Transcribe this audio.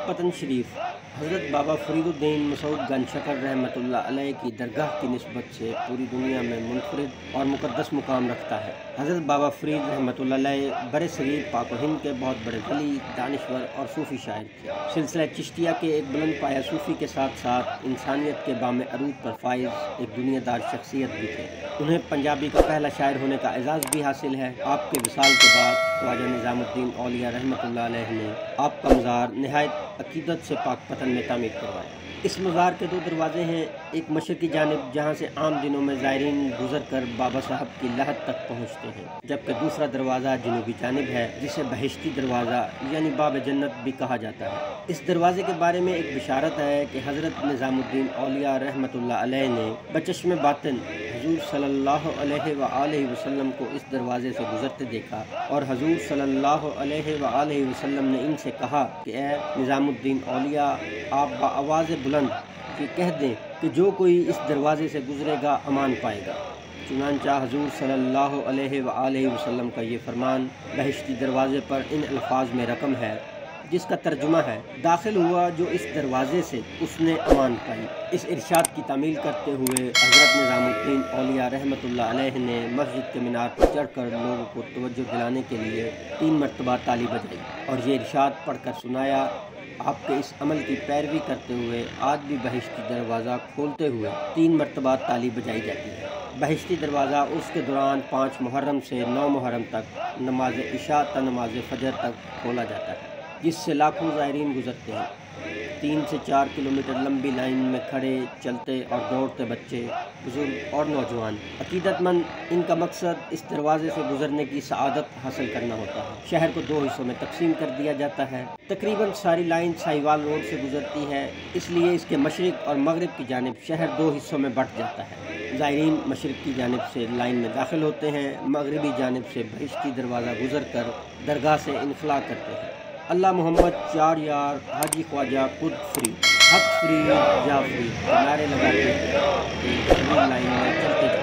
پاکپتن شریف حضرت بابا فریدالدین مسعود گنج شکر رحمۃ اللہ علیہ کی درگاہ کی نسبت سے پوری دنیا میں منفرد اور مقدس مقام رکھتا ہے۔ حضرت بابا فرید رحمۃ اللہ علیہ برصغیر پاک و ہند کے بہت بڑے ولی، دانشور اور صوفی شاعر تھے۔ سلسلہ چشتیہ کے ایک بلند پایہ صوفی کے ساتھ ساتھ انسانیت کے بام عروج پر فائز ایک دنیا دار شخصیت بھی تھے۔ انہیں پنجابی کا پہلا شاعر ہونے کا اعزاز بھی حاصل ہے۔ آپ کے وصال کے بعد خواجہ نظام الدین اولیاء رحمۃ اللہ علیہ نے آپ کا مزار نہایت عقیدت سے پاکپتن میں تعمیر کروایا۔ اس مزار کے 2 دروازے ہیں، ایک مشرقی جانب جہاں سے عام دنوں میں زائرین گزر کر بابا صاحب کی لحد تک پہنچتے ہیں، جبکہ دوسرا دروازہ جنوبی جانب ہے جسے بہشتی دروازہ یعنی باب جنت بھی کہا جاتا ہے۔ اس دروازے کے بارے میں ایک بشارت ہے کہ حضرت نظام الدین اولیاء رحمۃ اللہ علیہ نے بچشم باطن حضور صلی اللہ علیہ وآلہ وسلم کو اس دروازے سے گزرتے دیکھا، اور حضور صلی اللہ علیہ وآلہ وسلم نے ان سے کہا کہ اے نظام الدین اولیاء، آپ بآواز بلند یہ کہہ دیں کہ جو کوئی اس دروازے سے گزرے گا امان پائے گا۔ چنانچہ حضور صلی اللہ علیہ وآلہ وسلم کا یہ فرمان بہشتی دروازے پر ان الفاظ میں رقم ہے، جس کا ترجمہ ہے داخل ہوا جو اس دروازے سے اس نے امان پائی۔ اس ارشاد کی تعمیل کرتے ہوئے حضرت نظام الدین اولیاء رحمۃ اللہ علیہ نے مسجد کے مینار پر چڑھ کر لوگوں کو توجہ دلانے کے لیے 3 مرتبہ تالی بجائی اور یہ ارشاد پڑھ کر سنایا۔ آپ کے اس عمل کی پیروی کرتے ہوئے آج بھی بہشتی دروازہ کھولتے ہوئے 3 مرتبہ تالی بجائی جاتی ہے۔ بہشتی دروازہ اس کے دوران 5 محرم سے 9 محرم تک نماز عشاء تا نماز فجر تک کھولا جاتا ہے، جس سے لاکھوں زائرین گزرتے ہیں۔ 3 سے 4 کلومیٹر لمبی لائن میں کھڑے، چلتے اور دوڑتے بچے، بزرگ اور نوجوان عقیدت مند، ان کا مقصد اس دروازے سے گزرنے کی سعادت حاصل کرنا ہوتا ہے۔ شہر کو 2 حصوں میں تقسیم کر دیا جاتا ہے۔ تقریباً ساری لائن ساہیوال روڈ سے گزرتی ہے، اس لیے اس کے مشرق اور مغرب کی جانب شہر 2 حصوں میں بٹ جاتا ہے۔ زائرین مشرق کی جانب سے لائن میں داخل ہوتے ہیں، مغربی جانب سے بہشتی دروازہ گزر کر درگاہ سے انخلاء کرتے ہیں۔ اللہ محمد 4 یار حاجی خواجہ خود فری، حق فری جا فری نعرے لگاتے ہیں، لائن میں چلتے